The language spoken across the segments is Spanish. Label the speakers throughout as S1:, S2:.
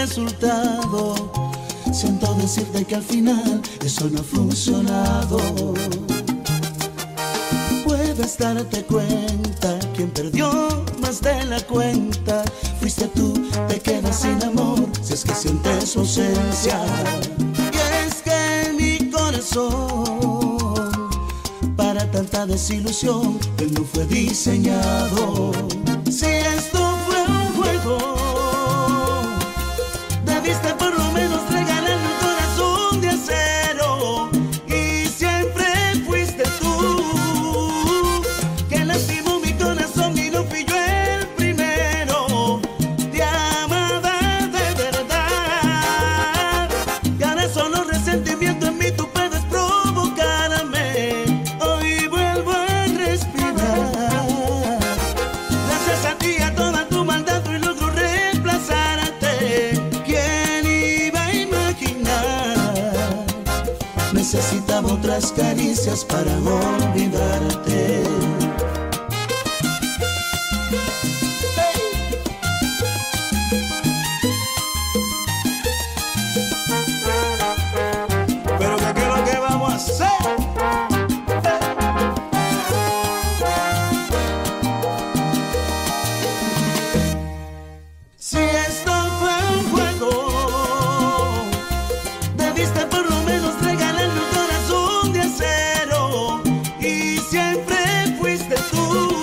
S1: resultado. Siento decirte que al final eso no ha funcionado. Puedes darte cuenta, quien perdió más de la cuenta fuiste tú, te quedas sin amor si es que sientes su ausencia. Y es que mi corazón para tanta desilusión él no fue diseñado. Si esto fue un juego, debiste por lo menos regalarme un corazón de acero. Y siempre fuiste tú que lastimó mi corazón y no fui yo el primero. Te amaba de verdad y ahora solo resentimiento en mí tú puedes provocarme. Hoy vuelvo a respirar gracias a ti, a toda tu maldad y logro reemplazarte. ¿Quién iba a imaginar? Necesitaba otras caricias para olvidarte. Pero ¿qué es lo que vamos a hacer? Si esto fue un juego, debiste por lo menos regalarme un corazón de acero. Y siempre fuiste tú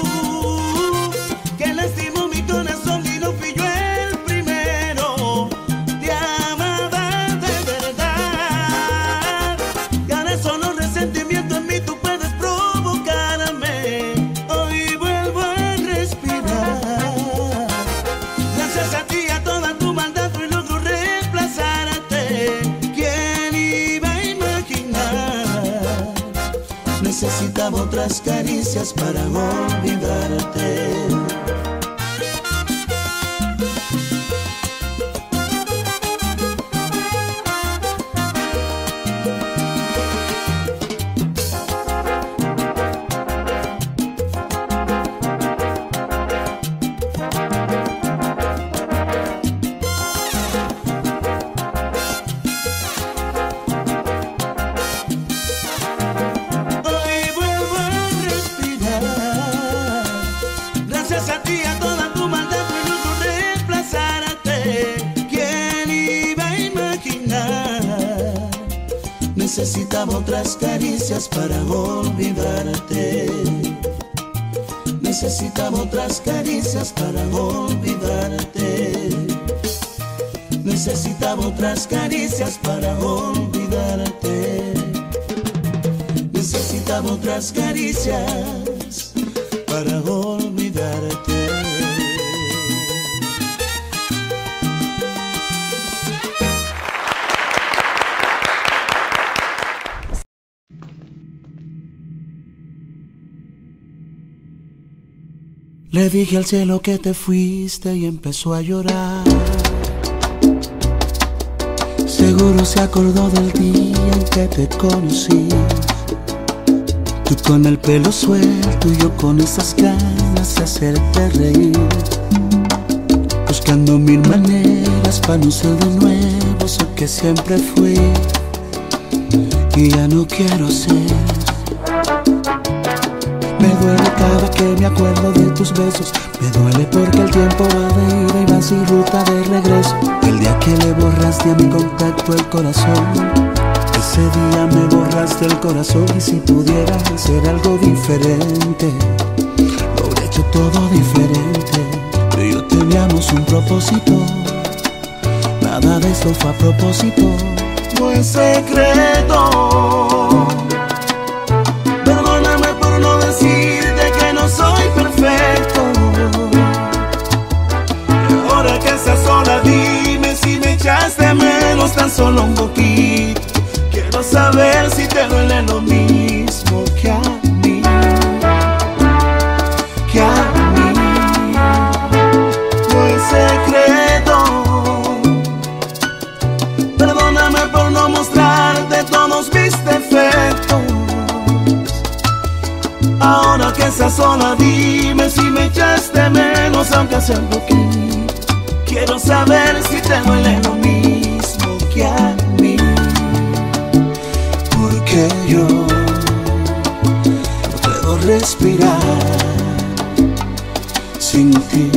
S1: que lastimó mi corazón y no fui yo el primero. Te amaba de verdad y ahora solo resentimiento en mí tú puedes provocarme. Hoy vuelvo a respirar gracias a ti, a toda tu maldad y logro reemplazarte. ¿Quién iba a imaginar? Necesitaba otras caricias para olvidarte. Hoy vuelvo a respirar gracias a ti, a toda tu maldad y logro reemplazarte. ¿Quién iba a imaginar? Necesitaba otras caricias para olvidarte. Necesitaba otras caricias para olvidarte. Necesitaba otras caricias para olvidarte. Necesitaba otras caricias para olvidarte. Le dije al cielo que te fuiste y empezó a llorar. Seguro se acordó del día en que te conocí. Tú con el pelo suelto y yo con esas ganas de hacerte reír, buscando mil maneras para no ser de nuevo eso que siempre fui y ya no quiero ser. Me duele cada que me acuerdo de tus besos. Me duele porque el tiempo va de ida y va sin ruta de regreso. El día que le borraste a mi contacto el corazón, ese día me borraste el corazón. Y si pudiera hacer algo diferente, lo hubiera hecho todo diferente. Tú y yo teníamos un propósito, nada de esto fue a propósito. No es secreto. Perdóname por no decirte que no soy perfecto. Y ahora que estás sola, dime si me echaste de menos tan solo un poquito. Quiero saber si te duele lo mismo que a mí, que a mí. No es secreto. Perdóname por no mostrarte todos mis defectos. Ahora que estás sola, dime si me echaste menos, aunque sea un poquito. Quiero saber si te duele lo mismo que a mí, porque yo no puedo respirar sin ti.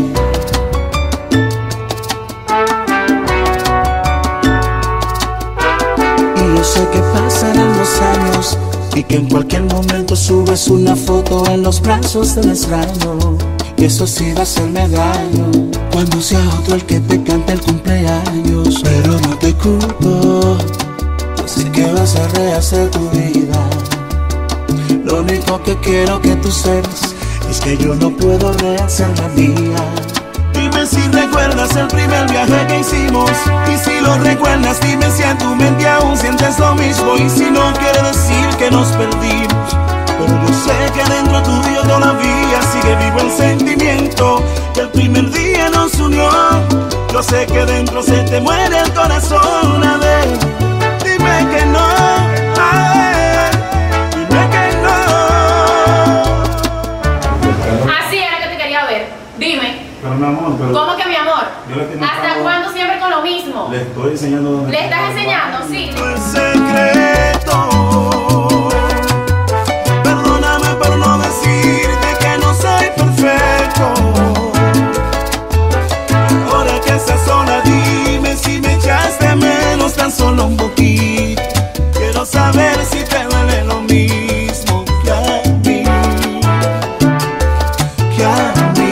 S1: Y yo sé que pasarán los años y que en cualquier momento subes una foto en los brazos del extraño, y eso sí va a hacerme daño cuando sea otro el que te cante el cumpleaños. Pero no te culpo, sé que vas a rehacer tu vida. Lo único que quiero que tú sepas es que yo no puedo rehacer la mía. Dime si recuerdas el primer viaje que hicimos, y si lo recuerdas dime si en tu mente aún sientes lo mismo. Y si no quiere decir que nos perdimos, pero yo sé que dentro tuyo todavía sigue vivo el sentimiento que el primer día nos unió. Yo sé que dentro se te muere el corazón. A ver, dime que no, a ver, dime que no.
S2: Así era que te quería ver. Dime.
S3: Pero mi amor, pero
S2: ¿Cómo que mi amor? ¿Hasta cuándo siempre con lo mismo?
S3: Le estoy enseñando dónde.
S2: ¿Le estás enseñando? Sí.
S1: No es secreto. Perdóname por no decirte que no soy perfecto. Ahora que estás sola, dime si me echaste de menos tan solo un poquito. Quiero saber si te duele lo mismo que a mí, que a mí.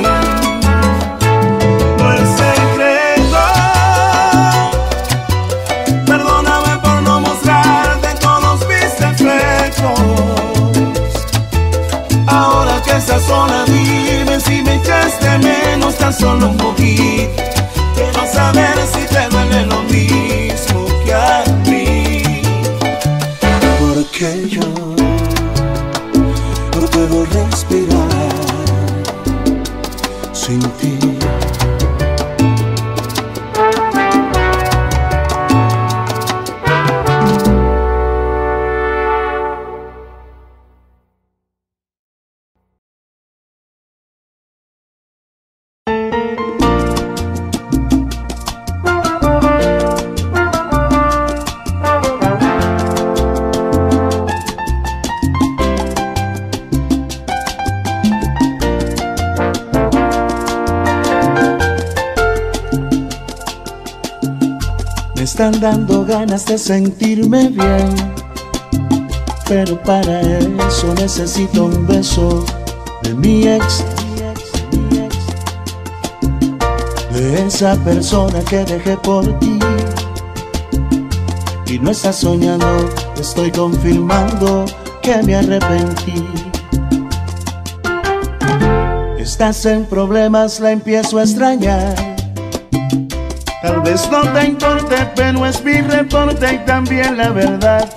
S1: No es secreto. Perdóname por no mostrarte todos mis defectos. Ahora que estás sola, dime si me echaste de menos tan solo un poquito. Quiero saber si te duele lo mismo que a mí, porque yo no puedo respirar sin ti. Me están dando ganas de sentirme bien, pero para eso necesito un beso de mi ex, de esa persona que dejé por ti. Y no estás soñando, estoy confirmando que me arrepentí. Estás en problemas, la empiezo a extrañar. Tal vez no te importe, pero es mi reporte y también la verdad.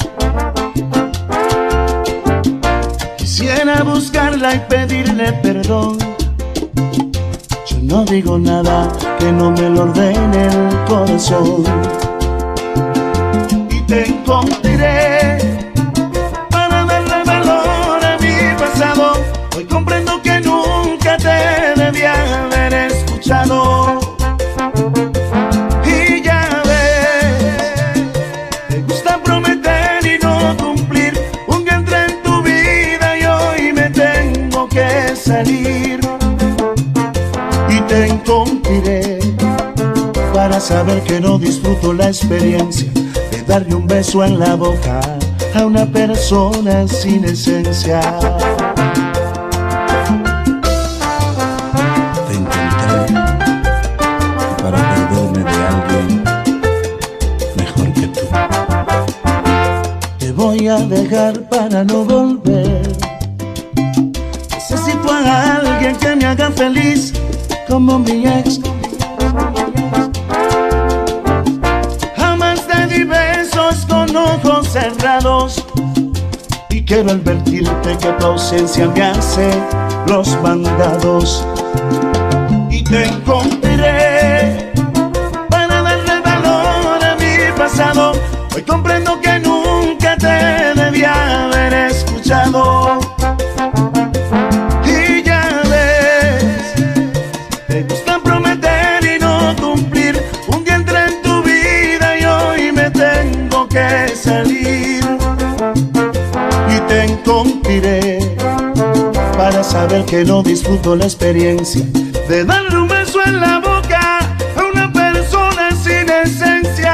S1: Quisiera buscarla y pedirle perdón. Yo no digo nada que no me lo ordene el corazón. Y te encontraré para darle valor a mi pasado. Hoy comprendo que nunca te debía haber escuchado. Salir y te encontraré para saber que no disfruto la experiencia de darle un beso en la boca a una persona sin esencia. Te encontré para perderme de alguien mejor que tú. Te voy a dejar para no volver. Necesito a alguien que me haga feliz como mi ex. Jamás te di besos con ojos cerrados y quiero advertirte que tu ausencia me hace los mandados. Y te encontraré para darle valor a mi pasado. Hoy comprendo que nunca te debía haber escuchado. Te gusta prometer y no cumplir. mentiré para saber que no disfruto la experiencia de darle un beso en la boca a una persona sin esencia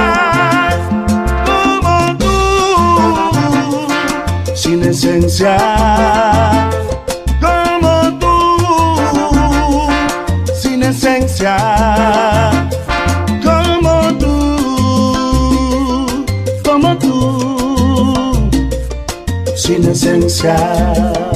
S1: como tú, sin esencia como tú, sin esencia como tú, sin esencia.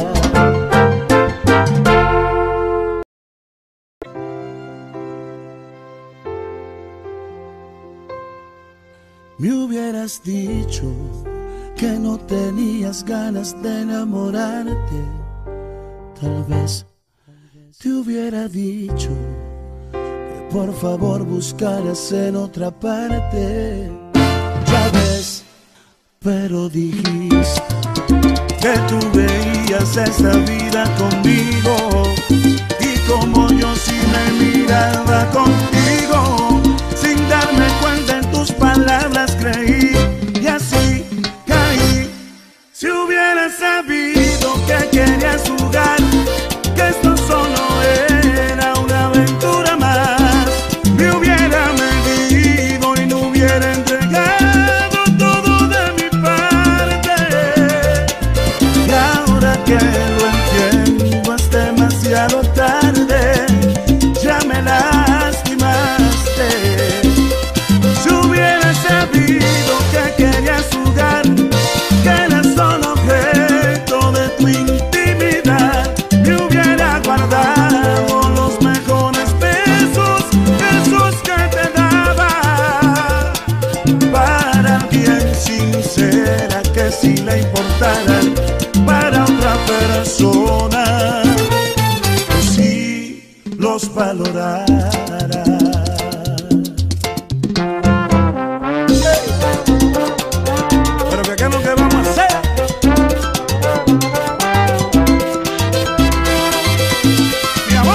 S1: Me hubieras dicho que no tenías ganas de enamorarte. Tal vez te hubiera dicho que por favor buscaras en otra parte. Ya ves, pero dijiste que tú veías esta vida conmigo, y como yo sí me miraba contigo, sin darme cuenta en tus palabras creí, y así caí. Si hubiera sabido que querías jugar, que esto solo era una aventura más, me hubiera medido y no hubiera entregado todo de mi parte. Y ahora que lo entiendo es demasiado tarde, ya me lastimaste. Si hubiera sabido que querías jugar, que eras solo objeto de tu intimidad, me hubiera guardado los mejores besos, esos que te daba, para alguien sincera que si le importaran, para otra persona que sí los valorara. Pero ¿qué es lo que vamos a hacer? Mi amor.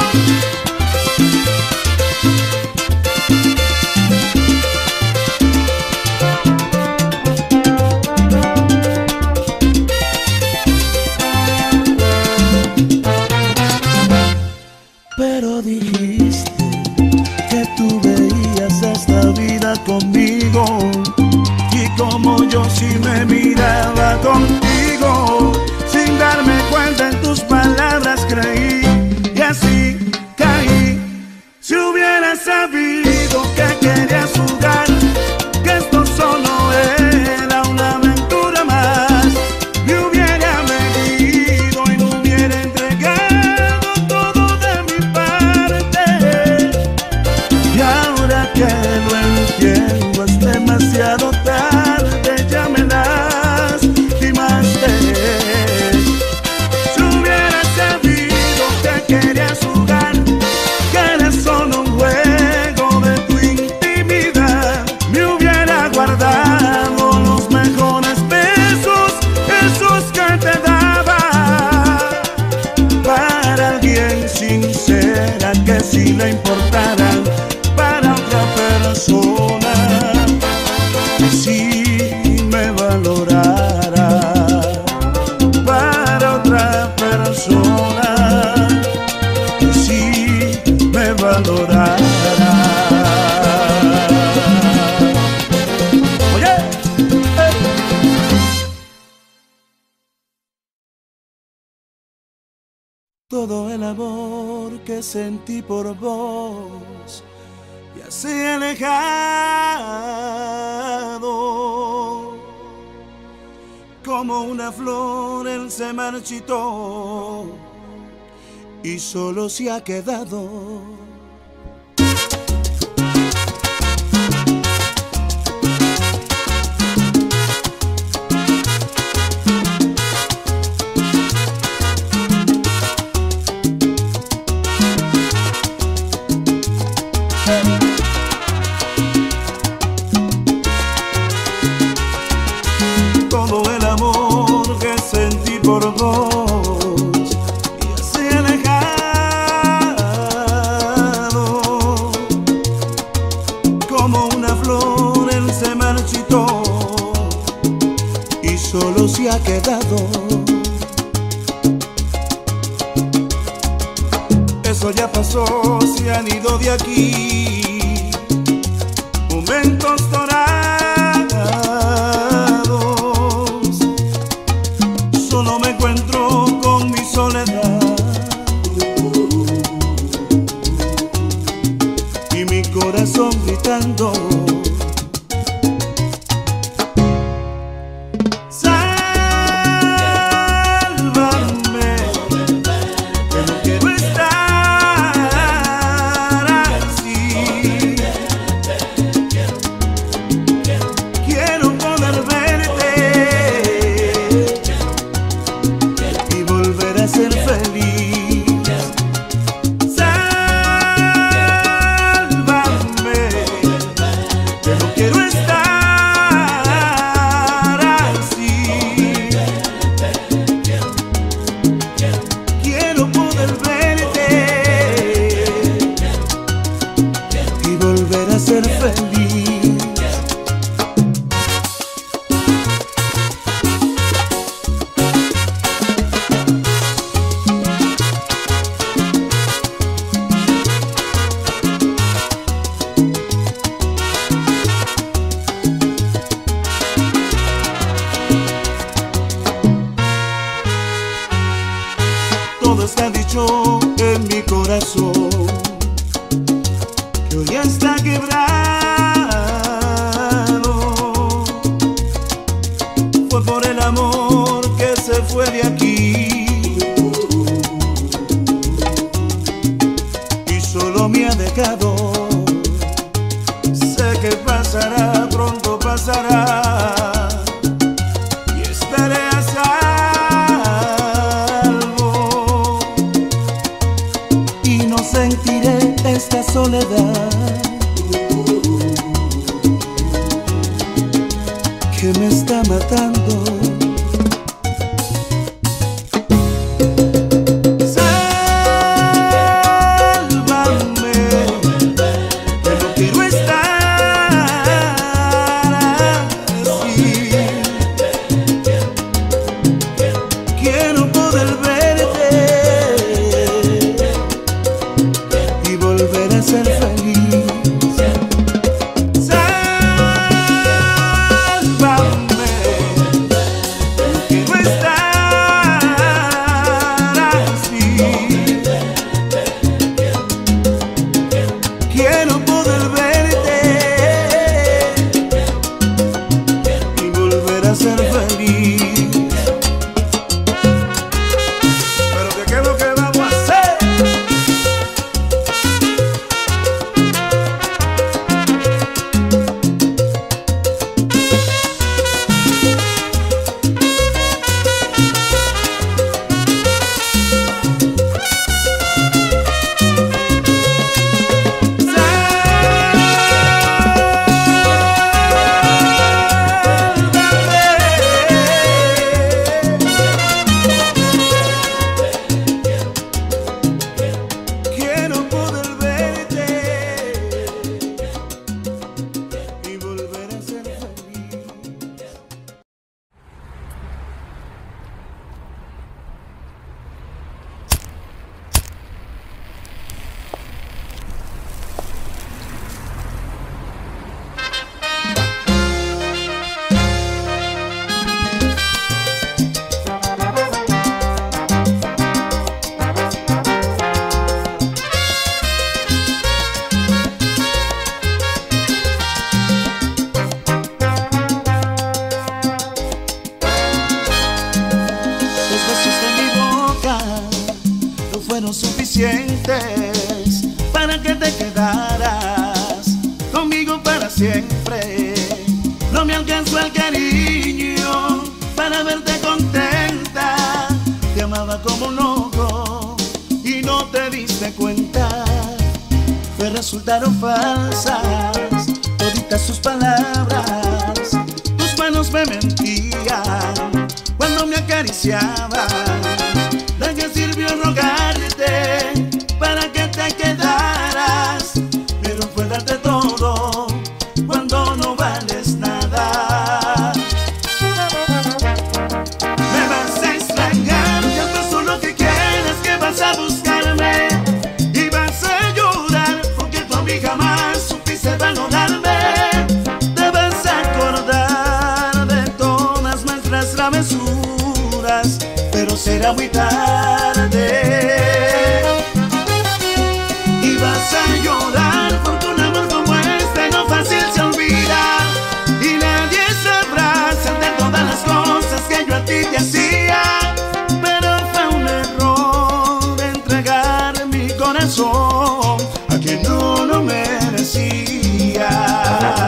S1: Pero dijiste que tú veías esta vida conmigo, y como yo sí me miraba contigo, sin darme cuenta en tus palabras creí, y así caí. Si hubiera sabido que querías jugar, que esto solo era una aventura más, me hubiera medido y no hubiera entregado todo de mi parte. Y ahora que lo entiendo es demasiado tarde, ya me lastimaste. Si hubiera sabido que querías jugar, que era solo un juego de tu intimidad, me hubiera guardado los mejores besos, esos que te daba, para alguien sincera que si le importaran, para otra persona que sí me valorara, para otra persona que sí me valorara. Oye, todo el amor que sentí por vos ya se ha alejado, como una flor él se marchitó y solo se ha quedado todo el amor que sentí por vos ya se ha alejado. quedado. Eso ya pasó, se han ido de aquí momentos dorados. Solo me encuentro con mi soledad y mi corazón gritando. Todo está dicho en mi corazón, que hoy está quebrado. Fue por el amor que se fue de aquí y solo me ha dejado. Sé que pasará, pronto pasará, y estaré a salvo y no sentiré esta soledad que me está matando. Suficientes para que te quedaras conmigo para siempre. No me alcanzó el cariño para verte contenta. Te amaba como un loco y no te diste cuenta. Pues resultaron falsas toditas sus palabras. Tus manos me mentían cuando me acariciaban. ¿De qué sirvió rogarte para que te quedaras? Pero fue darte todo cuando no vales nada. travesuras, pero será muy tarde. Y vas a llorar porque un amor como este no fácil se olvida. Y nadie sabrá de todas las cosas que yo a ti te hacía. Pero fue un error entregar mi corazón a quien no lo merecía.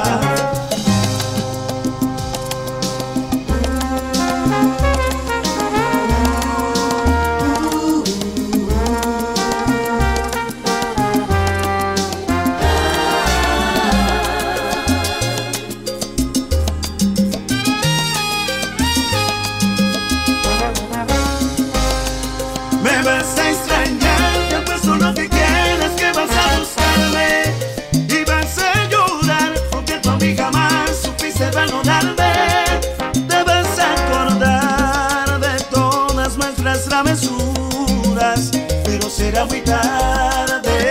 S1: Me vas a extrañar, ya pues lo que quieras, que vas a buscarme y vas a llorar porque tú a mí jamás supiste valorarme. Te vas a acordar de todas nuestras travesuras, pero será muy tarde.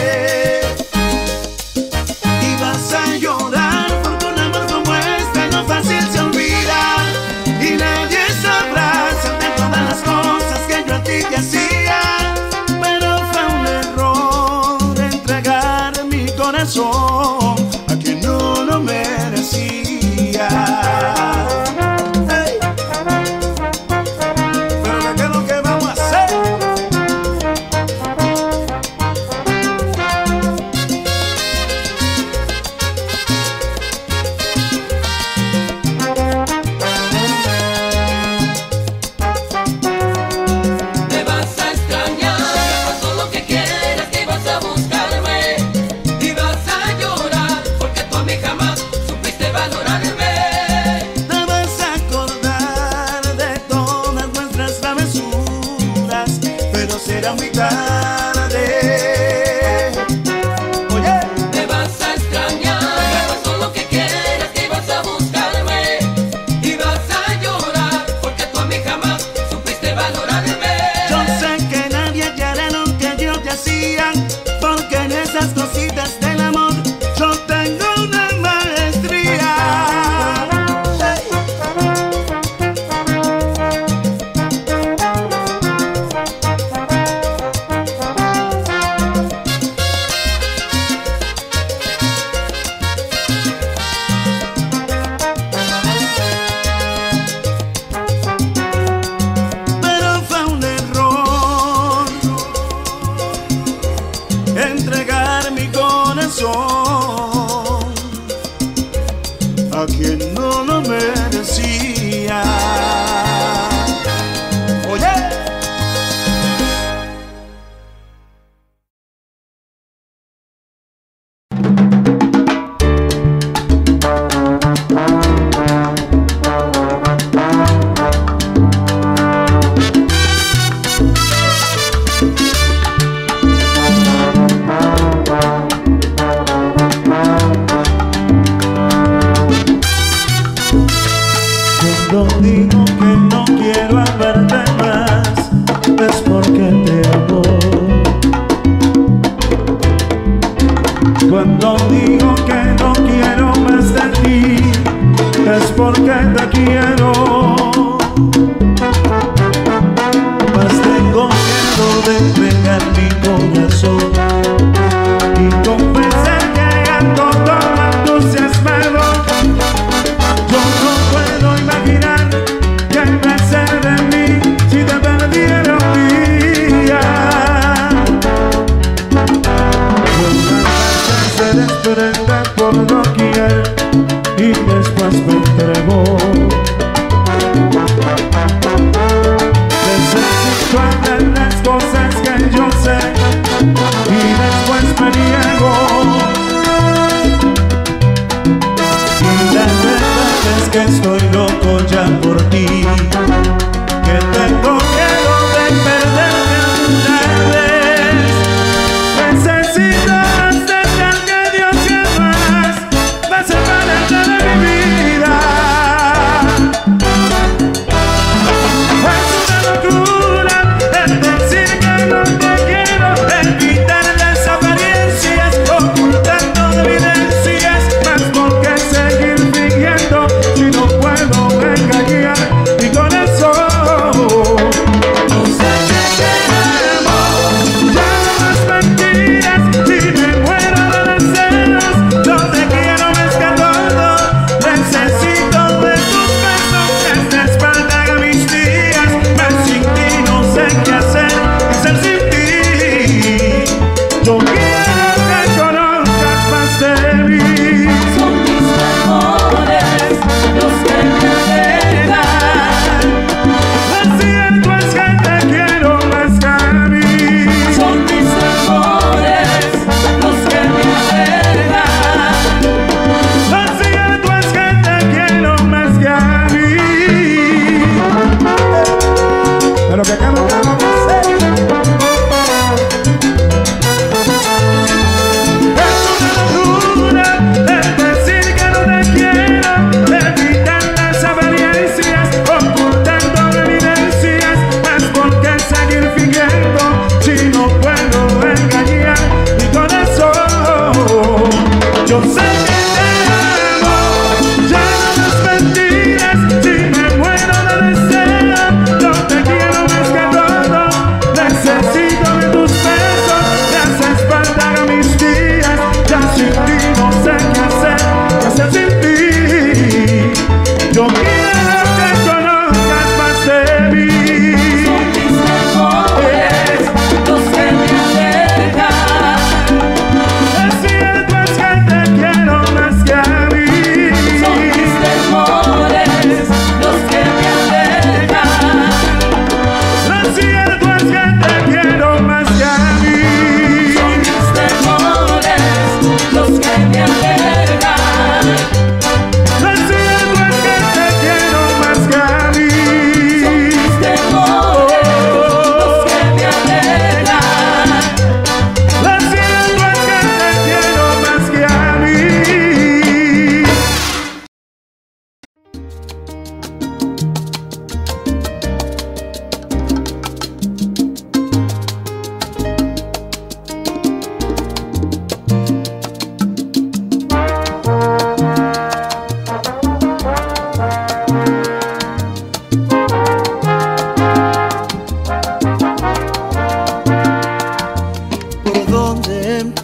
S1: Y vas a llorar porque un amor como este no fácil se olvida. Y nadie sabrá de todas las cosas que yo a ti te hacía. Pero fue un error entregar mi corazón a quien no lo merecía. Hey. Pero ¿qué es lo que vamos a hacer?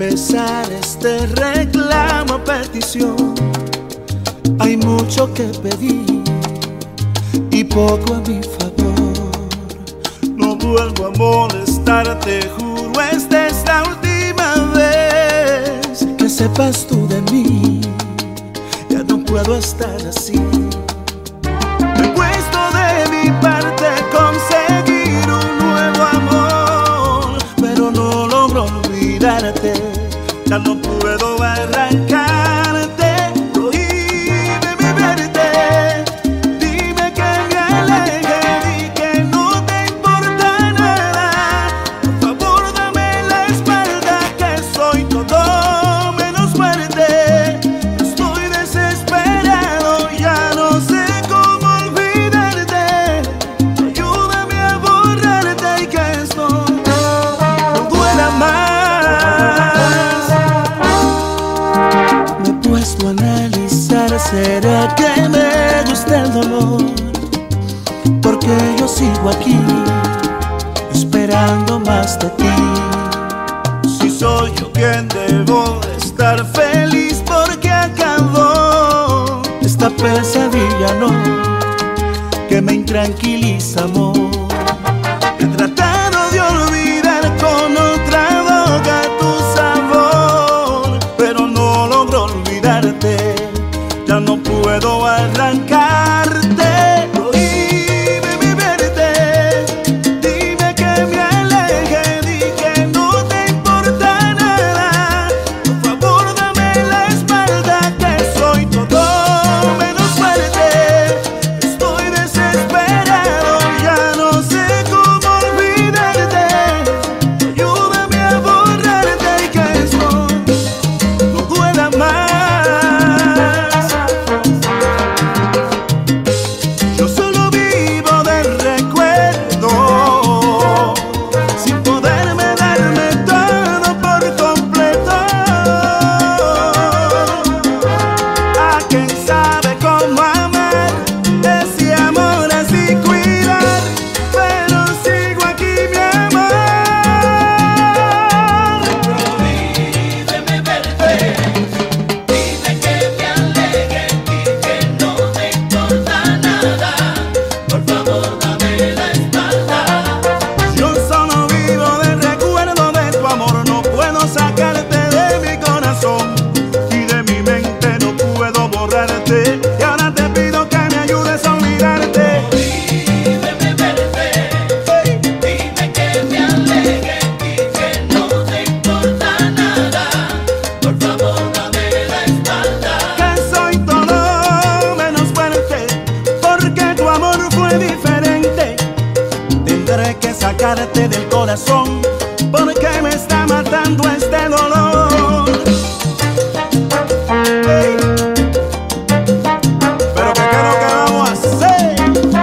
S1: expresar este reclamo a petición. Hay mucho que pedir y poco a mi favor. No vuelvo a molestarte, juro, esta es la última vez. Que sepas tú de mí, ya no puedo estar así. Me he puesto de mi parte conseguir un nuevo amor, pero no logro olvidarte, ya no puedo arrancarte. Prohíbeme verte, dime que me aleje y que no te importa nada. Por favor dame la espalda, que soy todo menos fuerte. Estoy desesperado, ya no sé cómo olvidarte. Ayúdame a borrarte y que esto no duela más. Me he puesto a analizar, ¿será que me gusta el dolor? Porque yo sigo aquí, esperando más de ti. Si soy yo quien debo de estar feliz porque acabó esta pesadilla, no, que me intranquiliza, amor. He tratado de olvidar con otra boca tu sabor, pero no logro olvidarte, ya no puedo arrancarte. Prohíbeme verte, dime que me aleje y que no te importa nada. Por favor dame la espalda, que soy todo menos fuerte. Estoy desesperado, ya no sé cómo olvidarte. Ayúdame a borrarte y que esto no duela más. Yo solo vivo de recuerdo, sin poderme darme todo por completo. A quien sabe cómo amar, ese amor así cuidar, pero sigo aquí, mi amor.
S4: Prohíbeme verte, dime que me aleje y que no te importa nada. Por favor dame la espalda.
S1: Yo solo vivo del recuerdo de tu amor, no puedo sacarte de mi corazón y de mi mente no puedo borrarte. Y ahora te pido que me ayudes a olvidarte.
S4: Prohíbeme verte, dime que me aleje y que no te importa nada. Por favor dame la espalda.
S1: Que soy todo menos fuerte, porque tu amor fue diferente. Tendré que sacarte del corazón, porque me está matando este dolor. Ey. Pero ¿qué es lo que vamos a hacer?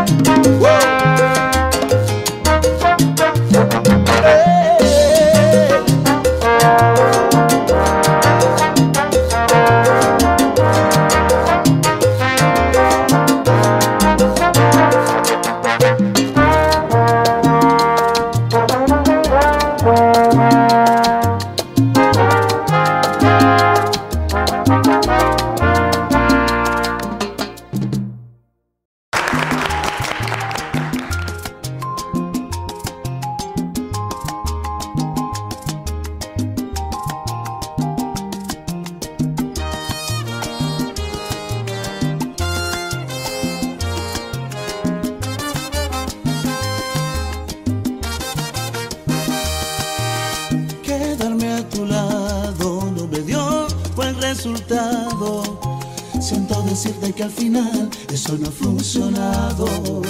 S1: Quedarme a tu lado no me dio buen resultado. Siento decirte que al final eso no ha funcionado.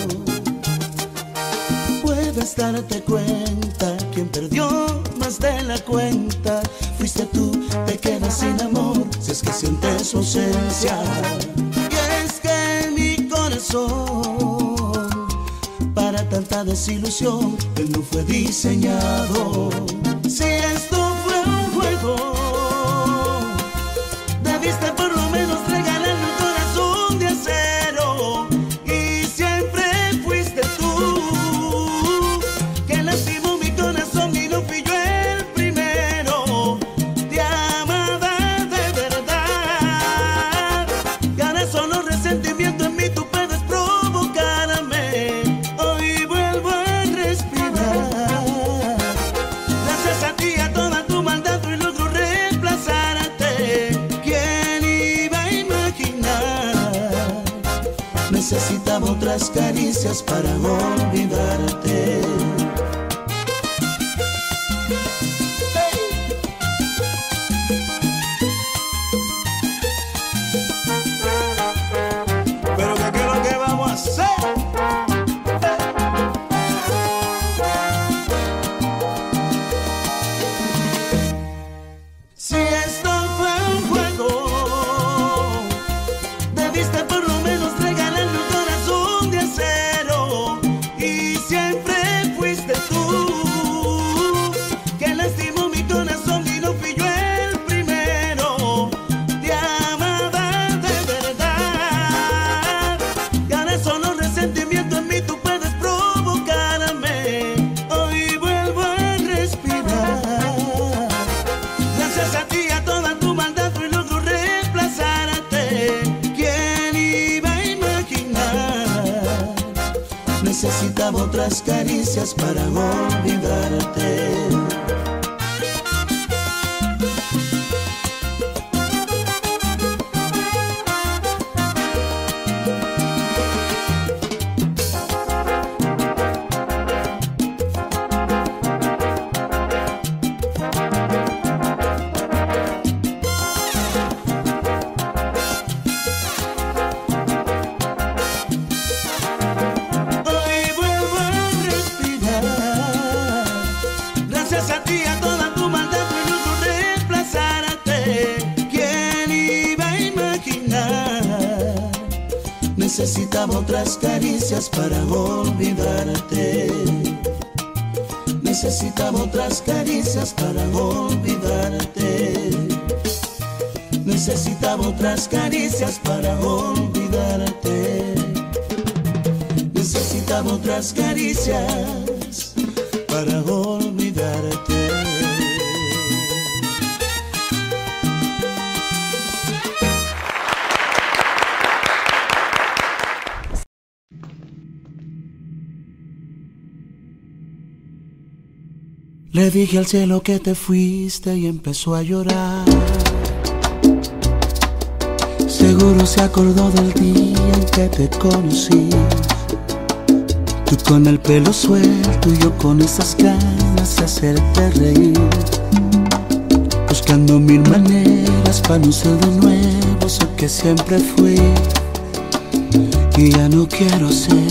S1: Puedes darte cuenta, quien perdió más de la cuenta fuiste tú. Te quedas sin amor si es que sientes su ausencia. Y es que en mi corazón, para tanta desilusión, él no fue diseñado. Si esto fue un juego, debiste por lo menos regalarme un corazón de acero. Y siempre fuiste tú que lastimó mi corazón y no fui yo el primero. Te caricias para olvidarte. Pero ¿qué es lo que vamos a hacer? Si esto fue un juego, debiste por lo menos regalarme un corazón de acero. Y siempre fuiste tú quien lastimó mi corazón y no fui yo el primero. Te amaba de verdad y ahora solo resentimiento en mí tú puedes provocarme. Hoy vuelvo a respirar. Gracias a ti, a toda tu maldad, hoy logro reemplazarte. ¿Quién iba a imaginar? Necesitaba otras caricias para olvidarte. Hoy vuelvo a respirar. Gracias a ti, a toda tu maldad, hoy logro reemplazarte. ¿Quién iba a imaginar? Necesitaba otras caricias para olvidarte. Necesitaba otras caricias para olvidarte. Necesitaba otras caricias para olvidarte. Necesitaba otras caricias para olvidarte. Le dije al cielo que te fuiste y empezó a llorar. Seguro se acordó del día en que te conocí. Tú con el pelo suelto y yo con esas ganas de hacerte reír, buscando mil maneras para no ser de nuevo eso que siempre fui y ya no quiero ser.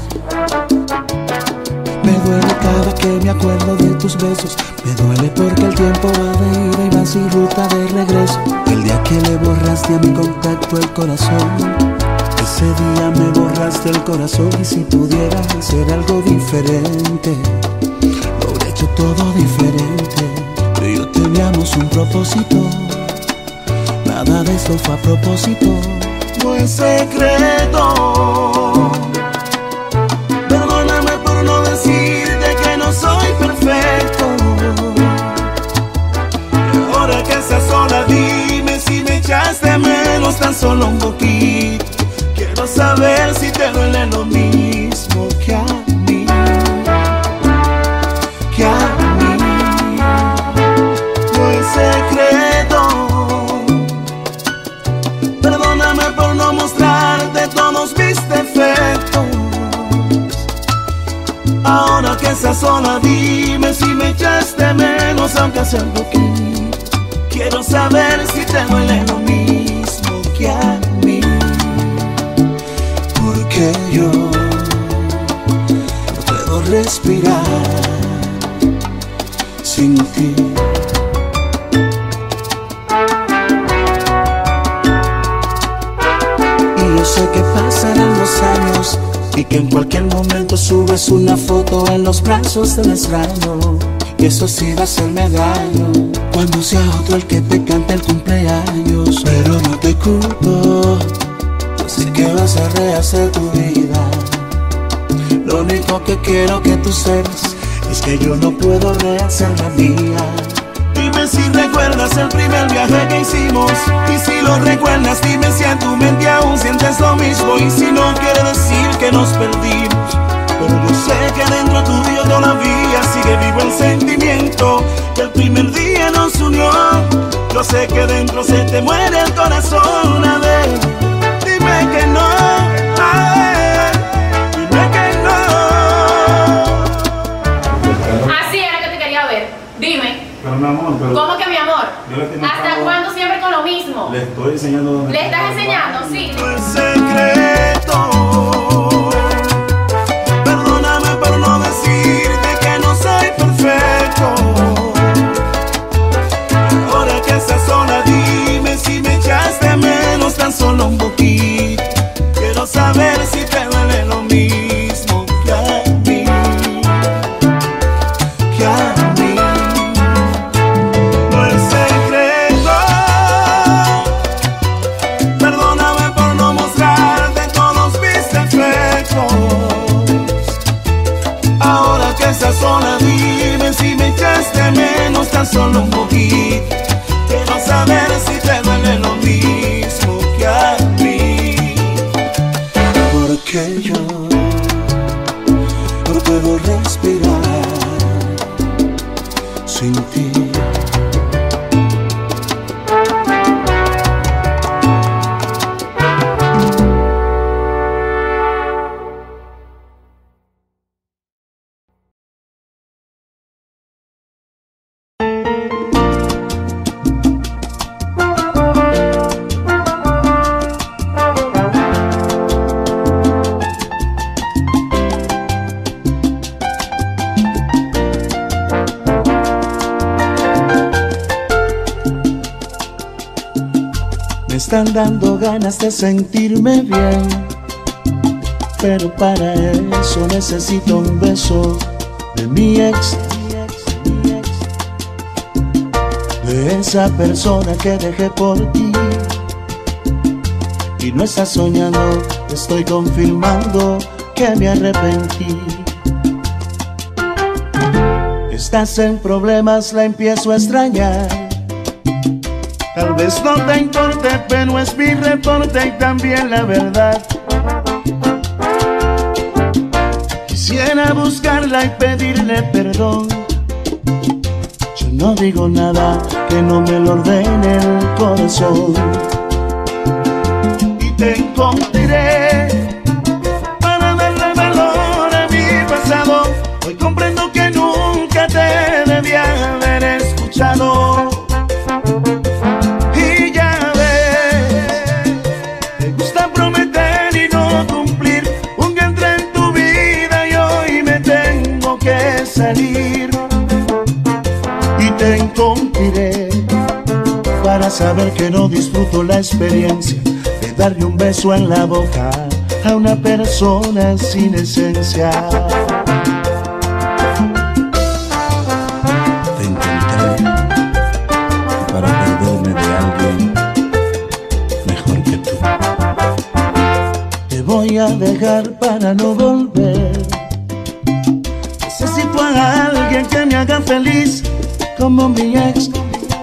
S1: Me duele cada que me acuerdo de tus besos. Me duele porque el tiempo va de ida y va sin ruta de regreso. El día que le borraste a mi contacto el corazón, ese día me borraste el corazón. Y si pudiera hacer algo diferente, lo hubiera hecho todo diferente. Tú y yo teníamos un propósito, nada de esto fue a propósito. No es secreto. Perdóname por no decirte que no soy perfecto. Y ahora que estás sola, dime si me echaste menos tan solo un poquito. Quiero saber si te duele lo mismo que a mí, que a mí. No es secreto. Perdóname por no mostrarte todos mis defectos. Ahora que estás sola, dime si me echaste menos, aunque sea un poquito. Quiero saber si te duele lo mismo que a mí. Porque yo no puedo respirar sin ti. Y yo sé que pasarán los años y que en cualquier momento subes una foto en los brazos del extraño, y eso sí va a hacerme daño cuando sea otro el que te cante el cumpleaños. Pero no te culpo, yo sé que vas a rehacer tu vida. Lo único que quiero que tú sepas es que yo no puedo rehacer la mía. Dime si recuerdas el primer viaje que hicimos, y si lo recuerdas dime si en tu mente aún sientes lo mismo. Y si no quiere decir que nos perdimos, pero yo sé que dentro tuyo todavía sigue vivo el sentimiento que el primer día nos unió. Yo sé que dentro se te muere el corazón. A ver, dime que no, a ver, dime que
S3: Pero mi amor, pero...
S2: ¿Cómo que mi amor?
S3: Yo le estoy
S2: ¿Hasta
S3: mostrando-
S2: cuándo siempre con lo mismo?
S3: Le estoy enseñando dónde...
S2: ¿Le estás enseñando? Sí.
S1: El secreto. Perdóname por no decirte que no soy perfecto. Ahora que estás sola, dime si me echaste de menos tan solo un poquito. Quiero saber si te duele lo mismo que a mí. Que a mí. No es secreto. Perdóname por no mostrarte todos mis defectos. Ahora que estás sola, dime si me echaste de menos tan solo un poquito. Quiero saber si te duele lo mismo que a mí. Porque yo no puedo respirar sin ti. Me están dando ganas de sentirme bien, pero para eso necesito un beso de mi ex, de esa persona que dejé por ti. Y no estás soñando, estoy confirmando que me arrepentí. Estás en problemas, la empiezo a extrañar. Tal vez no te importe, pero es mi reporte y también la verdad. Quisiera buscarla y pedirle perdón. Yo no digo nada que no me lo ordene el corazón. Y te encontraré para darle valor a mi pasado. Hoy comprendo que nunca te debía haber escuchado. Salir y te encontraré para saber que no disfruto la experiencia de darle un beso en la boca a una persona sin esencia. Te encontré para perderme de alguien mejor que tú. Te voy a dejar para no volver. Necesito a alguien que me haga feliz como mi ex.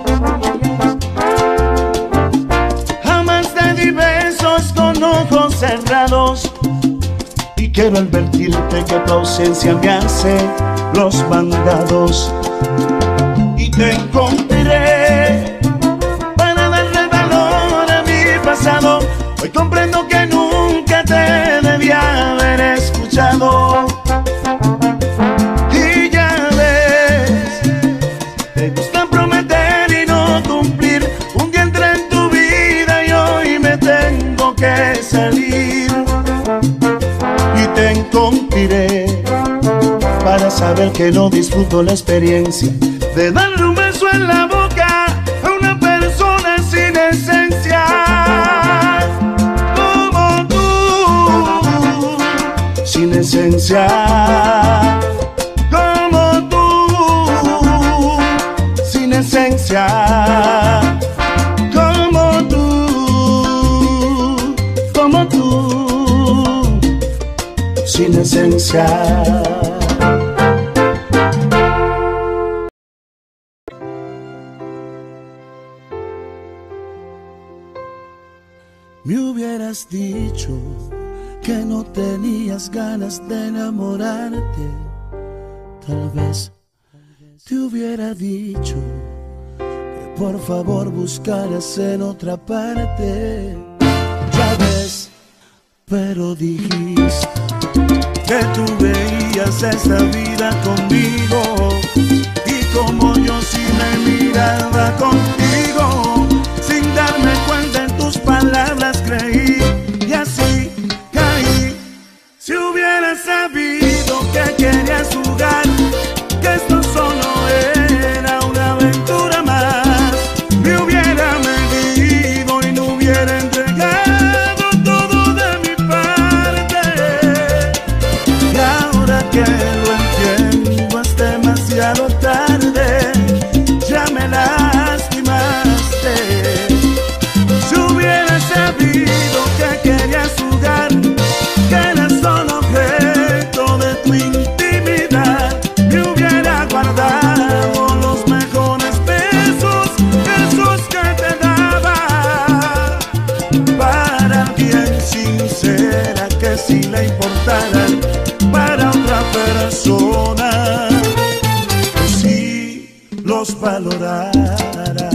S1: Jamás te di besos con ojos cerrados y quiero advertirte que tu ausencia me hace los mandados. Y te encontraré para darle valor a mi pasado. Hoy comprendo que nunca te debía haber escuchado. Salir y te encontraré para saber que no disfruto la experiencia de darle un beso en la boca a una persona sin esencia como tú, sin esencia como tú, sin esencia. Sin esencia. Me hubieras dicho que no tenías ganas de enamorarte. Tal vez te hubiera dicho que por favor buscaras en otra parte. Ya ves, pero dijiste que tú veías esta vida conmigo y como yo sí me los valorara.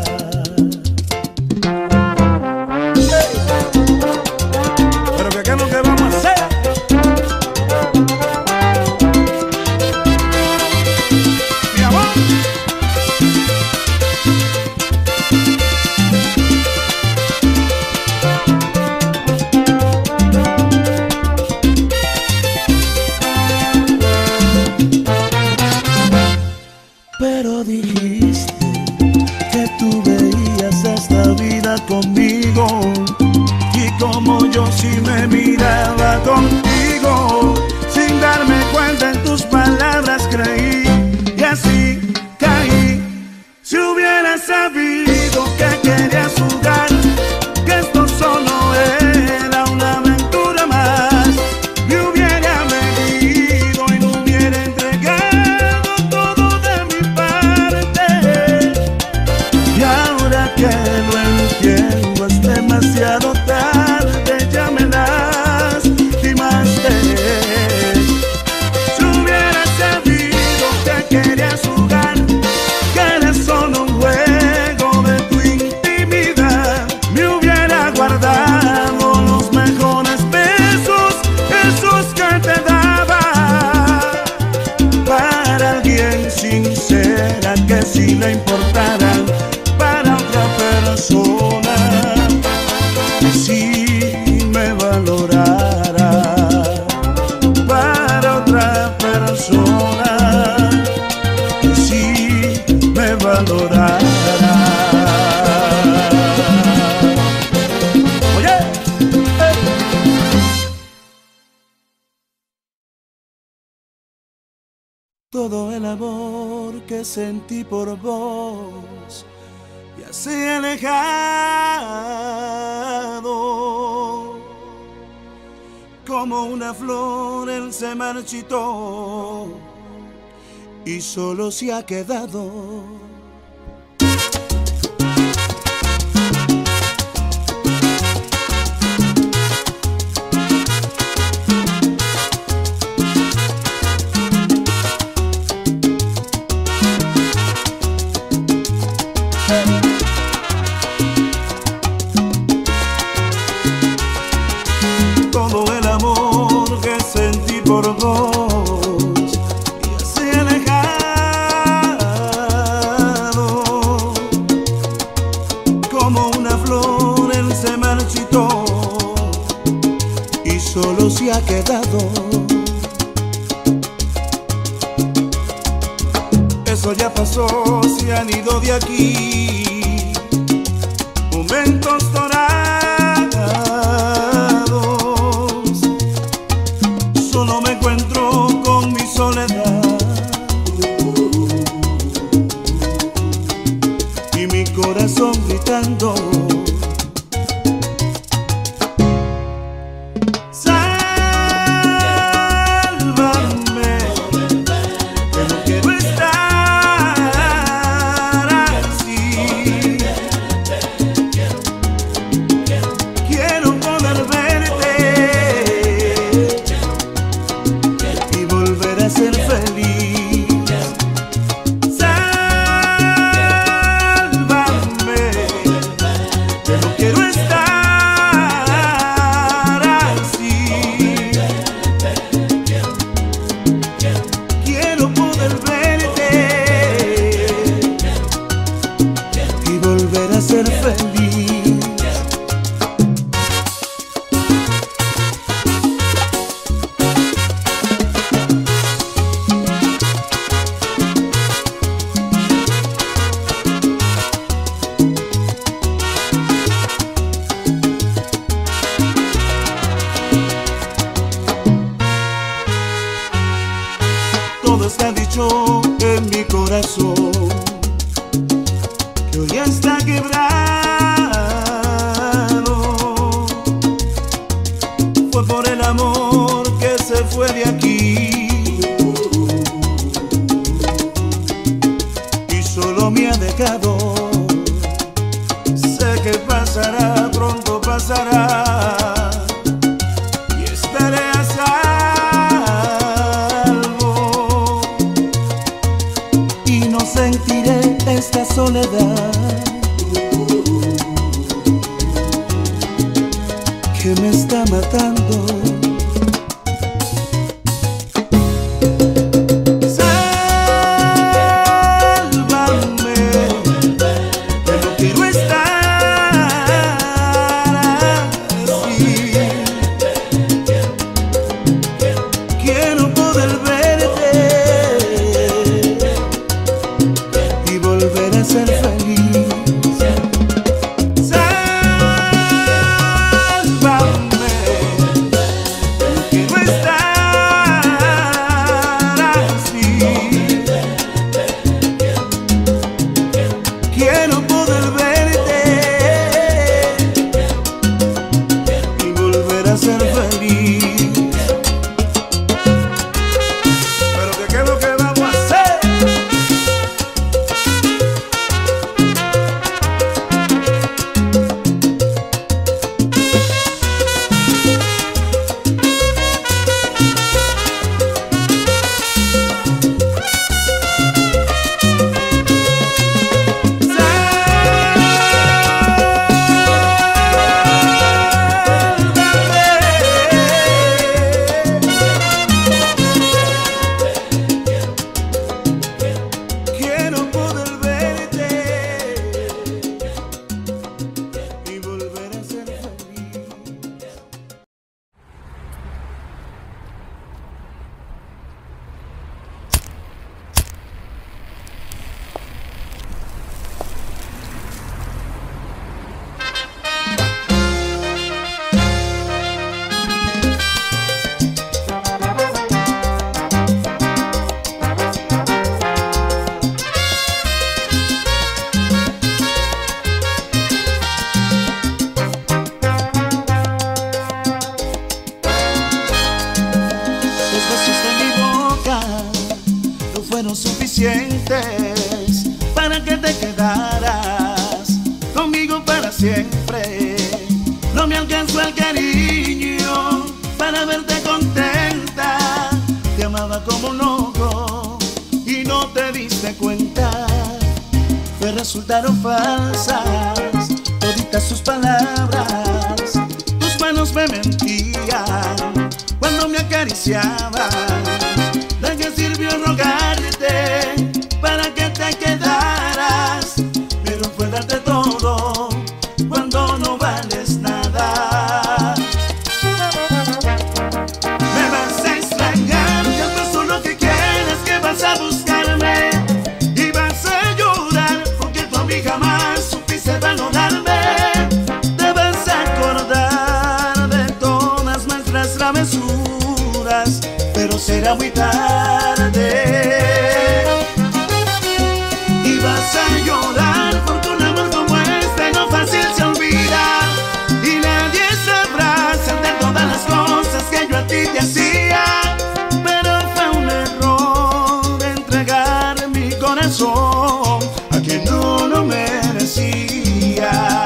S1: Pero ¿qué es lo que vamos a hacer? Mi amor. Pero dijiste que tú veías esta vida conmigo, y como yo sí me miraba contigo, sin darme cuenta en tus palabras creí, y así caí. Si hubiera sabido que querías jugar, que esto solo era una aventura más, me hubiera medido y no hubiera entregado todo de mi parte. Y ahora que lo entiendo es demasiado tarde, ya me lastimaste. Si hubiera sabido que querías jugar, que era solo un juego de tu intimidad, me hubiera guardado los mejores besos, esos que te daba, para alguien sincera que sí le importara, para otra persona que sí me valorara, para otra persona que sí me valorara. Oye, todo el amor que sentí por vos ya se ha alejado, como una flor él se marchitó y solo se ha quedado. Todo el amor que sentí por vos ya se ha alejado, como una flor él se marchitó y solo se ha quedado. Eso ya pasó, se han ido de aquí momentos dorados. Solo me encuentro con mi soledad y mi corazón gritando. Sálvame, que no quiero estar así. Quiero poder verte y volver a ser feliz. Sálvame, que no quiero estar así. Quiero poder verte y volver a ser feliz. Todo está dicho en mi corazón, que hoy está quebrado. Fue por el amor que se fue de aquí y solo me ha dejado. Sé que pasará, pronto pasará, y estaré a salvo y no sentiré esta soledad que me está matando.
S5: Suficientes para que te quedaras conmigo para siempre. No me alcanzó el cariño para verte contenta. Te amaba como un loco y no te diste cuenta. Pues resultaron falsas toditas sus palabras. Tus manos me mentían cuando me acariciaban. ¿De qué sirvió rogarte para que te quedaras? Pero fue darte todo cuando no vales nada. Me vas a extrañar, ya pasó lo que quieres, que vas a buscarme y vas a llorar porque tú a mí jamás supiste valorarme. Te vas a acordar de todas nuestras travesuras, pero será muy tarde. Y vas a llorar porque un amor como este no fácil se olvida. Y nadie sabrá de todas las cosas que yo a ti te hacía. Pero fue un error entregar mi corazón a quien no lo merecía.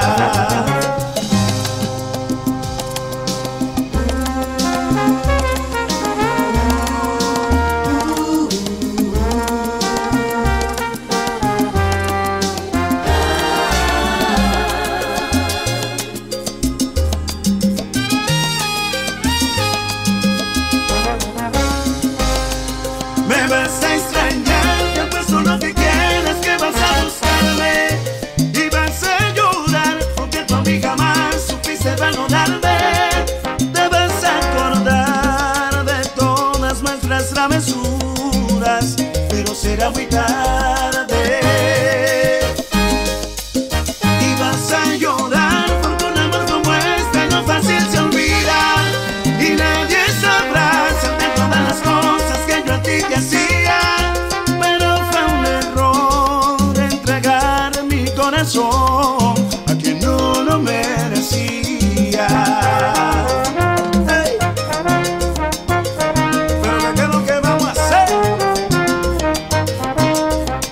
S5: Me vas a extrañar, ya pasó lo que quieras, que vas a buscarme y vas a llorar porque tú a mí jamás supiste valorarme. Te vas a acordar de todas nuestras travesuras, pero será muy tarde. Y vas a llorar porque un amor como este no fácil se olvida. Y nadie sabrá de todas las cosas que yo a ti te hacía. Pero fue un error entregar mi corazón a quien no lo merecía. Hey. Pero ¿qué es lo que vamos a hacer?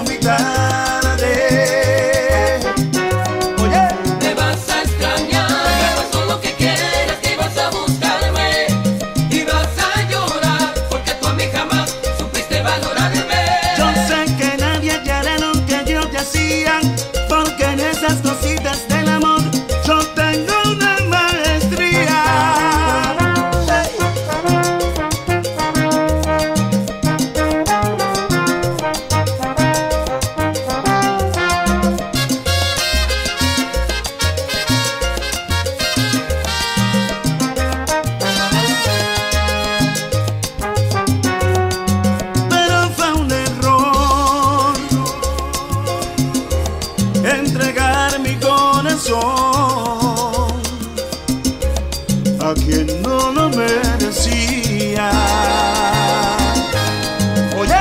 S5: muy tarde. Oye,
S4: Me vas a extrañar, hagas todo lo que quieras, que vas a buscarme y vas a llorar, porque tú a mí jamás supiste valorarme.
S5: yo sé que nadie te hará lo que yo te hacía, porque en esas cositas del amor yo tengo una maestría. Pero fue un error entregar mi corazón a quien no lo merecía. Oye,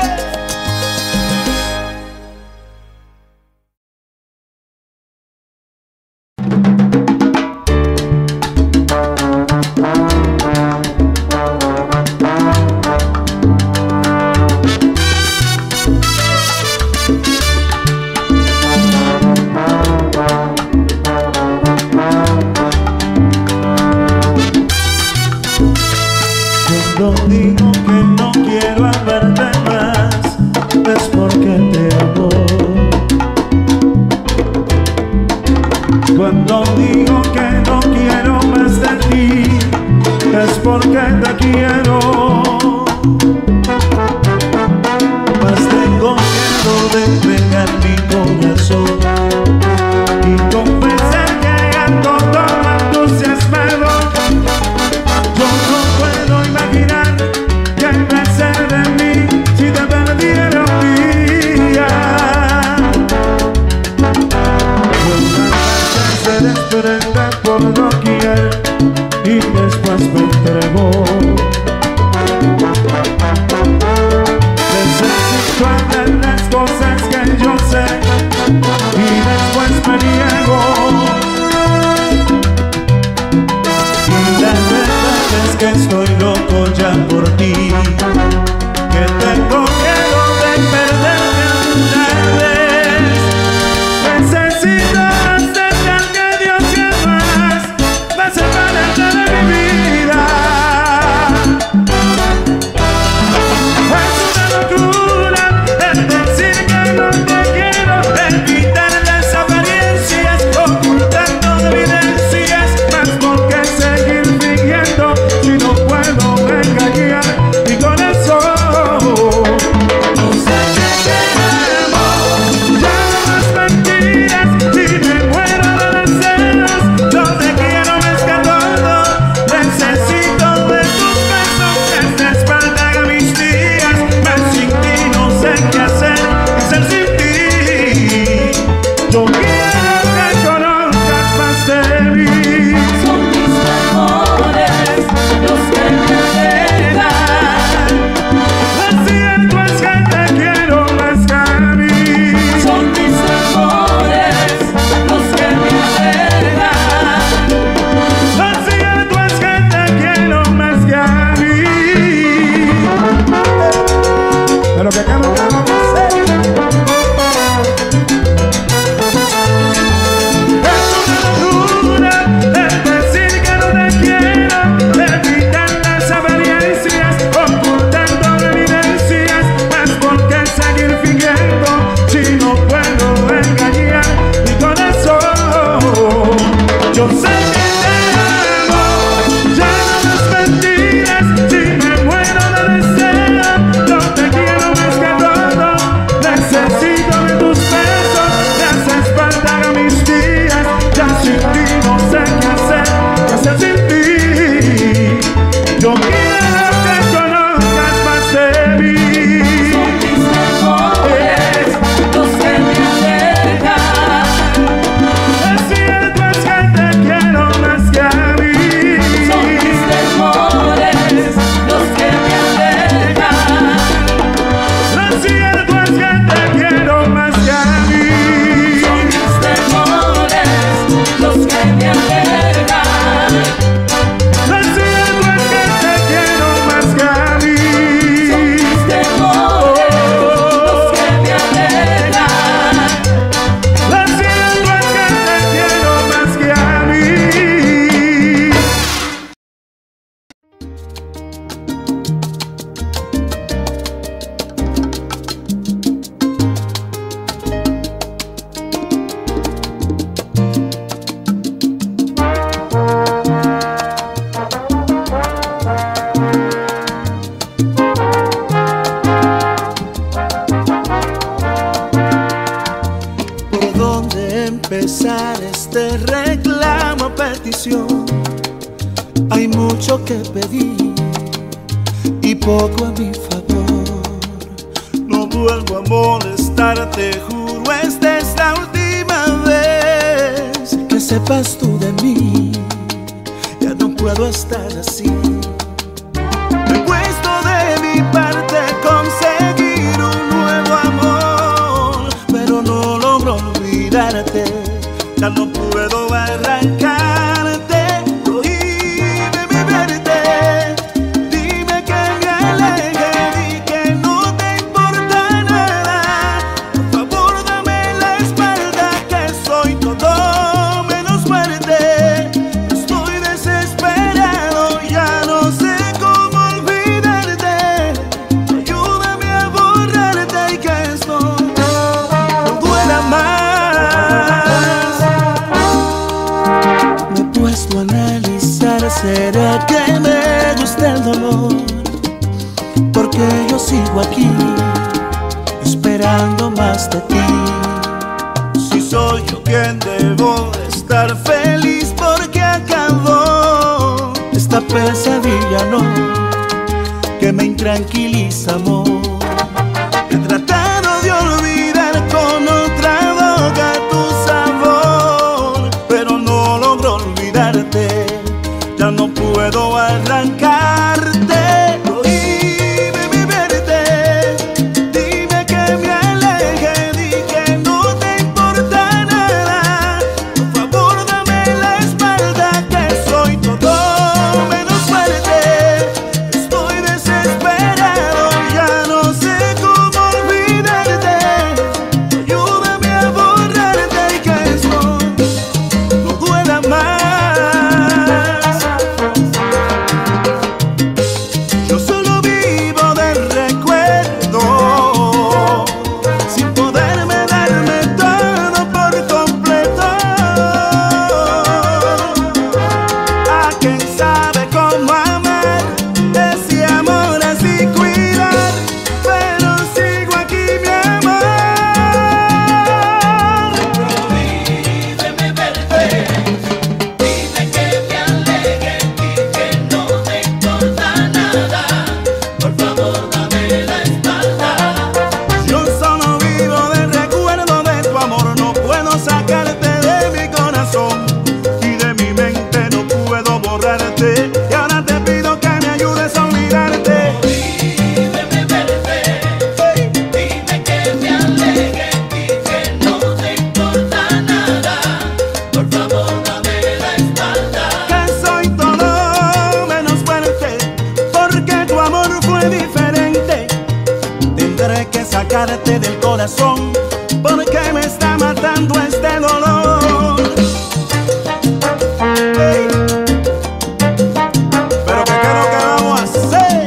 S5: cuando digo que no quiero verte más, es porque te amo. Cuando digo que no quiero más de ti, es porque te quiero. Mas tengo miedo de entregar mi corazón y confesar que ando todo entusiasmado. Yo no puedo imaginar qué va a ser de mí si te perdiera un día. Se desprende por doquier y después me entregó. Necesito hablar las cosas que yo sé y después me niego. Y la verdad es que estoy loco ya por ti, que tengo miedo de perderme alguna vez. Necesito aceptar que Dios jamás va a separarte de mi vida. Es una locura el decir que no te quiero, el quitar las apariencias, ocultando evidencias, más por qué seguir fingiendo si no puedo engañar y pesar este reclamo a petición, hay mucho que pedir y poco a mi favor. No vuelvo a molestarte, juro, esta es la última vez. Que sepas tú de mí, ya no puedo estar así. Me he puesto de mi parte conseguir un nuevo amor, pero no logro olvidarte, ya no puedo arrancarte. Prohíbeme verte, dime que me aleje y que no te importa nada. Por favor dame la espalda, que soy todo menos fuerte. Estoy desesperado, ya no sé cómo olvidarte. Ayúdame a borrarte y que esto no duela más. Me he puesto a analizar, ¿será que me gusta el dolor? Porque yo sigo aquí, esperando más de ti. Si soy yo quien debo de estar feliz porque acabó esta pesadilla, no, que me intranquiliza, amor. He tratado de olvidar con otra boca tu sabor, pero no logro olvidarte, ya no puedo arrancarte. Prohíbeme verte, dime que me aleje, di que no te importa nada. Por favor dame la espalda, que soy todo menos fuerte. Estoy desesperado, ya no sé cómo olvidarte. Ayúdame a borrarte y que esto no duela más. Yo solo vivo de recuerdo, sin poderme darme todo por completo. A quien sabe cómo amar, ese amor así cuidar, pero sigo aquí, mi amor.
S4: Prohíbeme verte, dime que me aleje y que no te importa nada. Por favor dame la espalda.
S5: Yo solo vivo del recuerdo de tu amor, no puedo sacarte de mi corazón y de mi mente no puedo borrarte. Y ahora te pido que me ayudes a olvidarte.
S4: Prohíbeme verte, dime que me aleje y que no te importa nada. Por favor dame la espalda.
S5: Que soy todo menos fuerte, porque tu amor fue diferente. Tendré que sacarte del corazón, porque me está matando este dolor. Ey. Pero ¿qué es lo que vamos a hacer?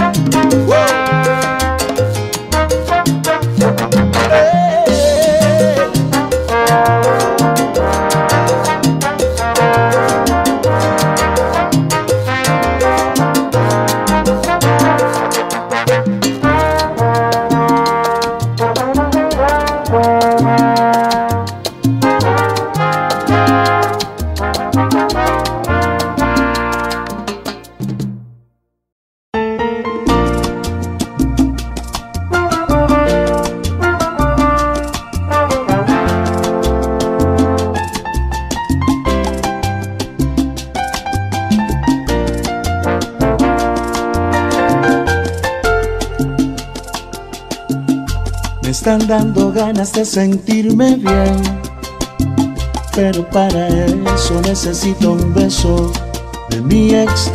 S5: Me están dando ganas de sentirme bien, pero para eso necesito un beso de mi ex,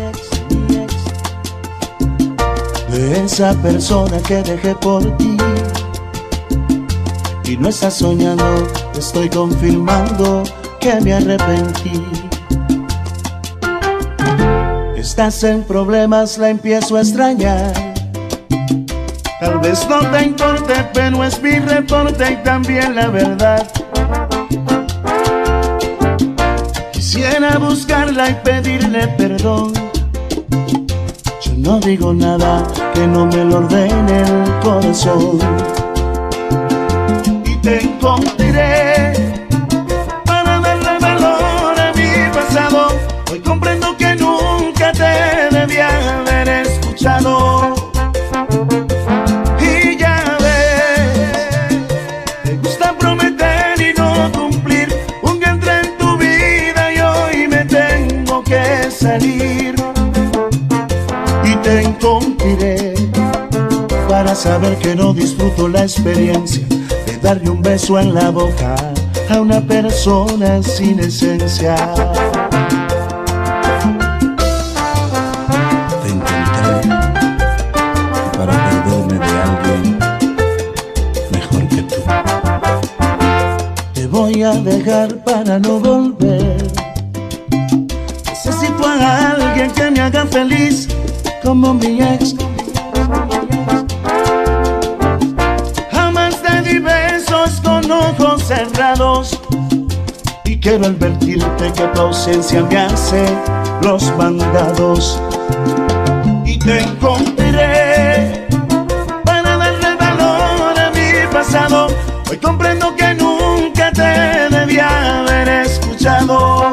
S5: de esa persona que dejé por ti. Y no estás soñando, estoy confirmando que me arrepentí. Estás en problemas, la empiezo a extrañar. Tal vez no te importe, pero es mi reporte y también la verdad. Quisiera buscarla y pedirle perdón. Yo no digo nada que no me lo ordene el corazón. Y te encontré salir y te encontraré para saber que no disfruto la experiencia de darle un beso en la boca a una persona sin esencia.
S6: Te encontré para perderme de alguien mejor que tú.
S5: Te voy a dejar para no volver. Necesito a alguien que me haga feliz como mi ex. Jamás te di besos con ojos cerrados y quiero advertirte que tu ausencia me hace los mandados. Y te encontraré para darle valor a mi pasado. Hoy comprendo que nunca te debí haber escuchado.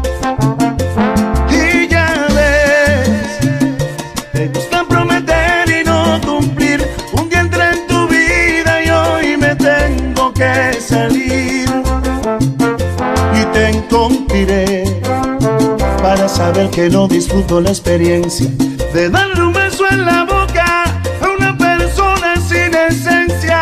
S5: Y ya ves, te gusta prometer y no cumplir. Un día entré en tu vida y hoy me tengo que salir. Y te encontraré para saber que no disfruto la experiencia de darle un beso en la boca a una persona sin esencia.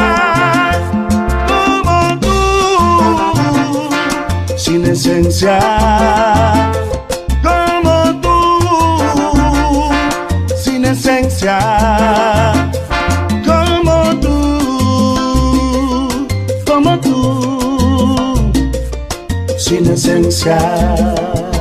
S5: Como tú, sin esencia. Como tú, sin esencia. Como tú, sin esencia.